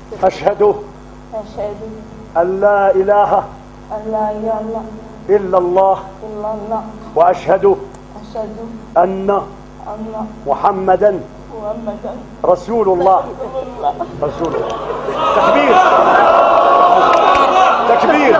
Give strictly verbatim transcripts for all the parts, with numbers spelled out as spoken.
أشهد أشهد أن لا إله أن لا إله إلا الله إلا الله وأشهد أشهد أن أن محمدا محمدا رسول الله. رسول الله. تكبير تكبير.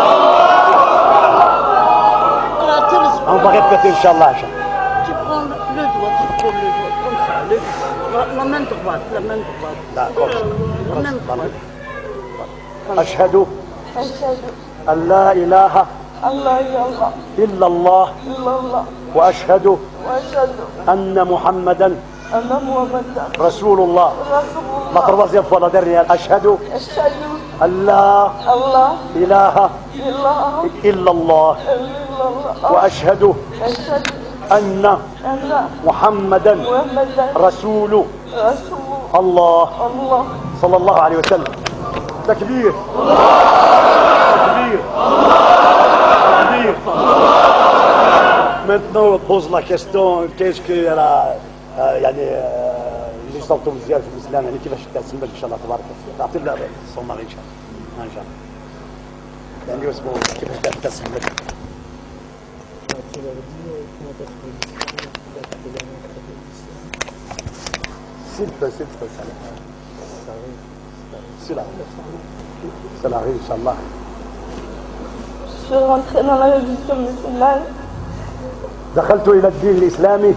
On va répéter Inch'Allah. Tu prends le doigt, tu prends le doigt comme ça, le, la, la main droite, la main droite. D'accord. La main droite. أشهد أشهد أن لا إله أن لا إله إلا الله إلا الله وأشهد وأشهد أن محمدا أن محمدا رسول الله. رسول La الله. troisième fois, la dernière. أشهد أشهد أن لا الله إله إله إلا الله إلا الله وأشهد أشهد أن أن محمدا محمدا رسول رسول الله الله. صلى الله عليه وسلم. تكبير تكبير تكبير. Maintenant on pose la question qu'est-ce que la يعني اللي صوتهم زيادة في الإسلام يعني كيفاش تسمى إن شاء الله تبارك الله. تعطي له الصومال إن شاء الله إن شاء الله يعني اسمه كيفاش تسمى. S'il peut, s'il peut, c'est là. C'est là, Inch'Allah. Je suis rentrée dans la religion musulmane دخلت إلى الدين الإسلامي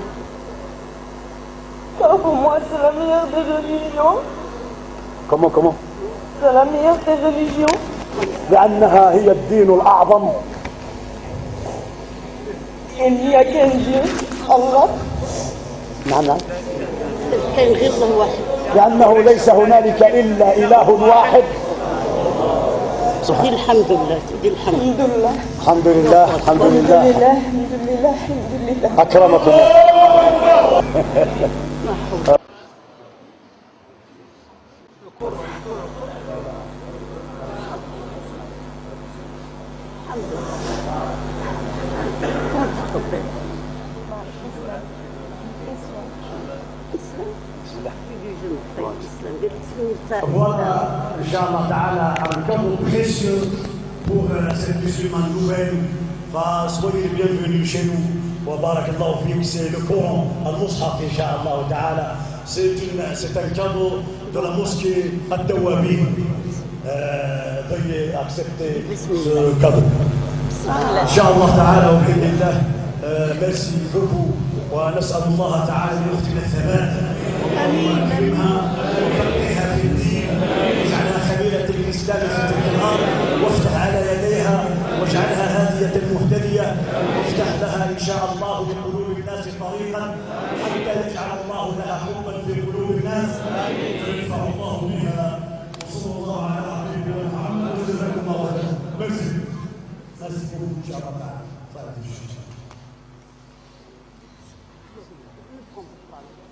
car pour moi c'est la meilleure des religions. comment comment C'est la meilleure des religions. لأنها هي الدين الأعظم. Il n'y a qu'un Dieu, Allah. نعم نعم. كاين غير الله واحد. لأنه ليس هنالك إلا إله واحد. دي الحمد لله دي الحمد. الحمد لله. الحمد لله الحمد لله الحمد لله الحمد لله. أكرمكم الله. Voilà, Inch'Allah Ta'ala, un cadeau précieux pour euh, cette musulmane nouvelle. Va, soyez les bienvenus chez nous. Wa barakallahu fik, c'est le Coran, Al-Mushaf, Inch'Allah Ta'ala. C'est un cadeau de la mosquée Al-Dawabi. Euh, veuillez accepter ce cadeau. Inch'Allah Ta'ala, wa bi'idhnillah. Merci beaucoup. ونسأل الله تعالى أن يختم الثبات ويكرمها ويفقهها في الدين واجعلها خليلة الإسلام في تلك الأرض وافتح على يديها واجعلها هادية مهتدية وافتح لها إن شاء الله بقلوب الناس طريقا حتى يجعل الله لها حبا في قلوب الناس ويرفع الله بها وصلى الله على حبيبنا محمد وجزاكم الله خيرا. ميرسي ميرسي إن شاء الله تعالى.